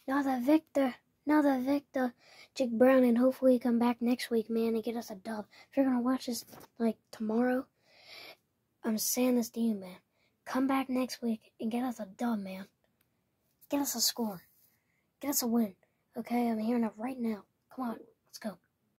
Another Victor. Jake Brown, and hopefully come back next week, man, and get us a dub. If you're gonna watch this like tomorrow, I'm saying this to you, man. Come back next week and get us a dub, man. Get us a score. Get us a win. Okay, I'm hearing it right now. Come on, let's go.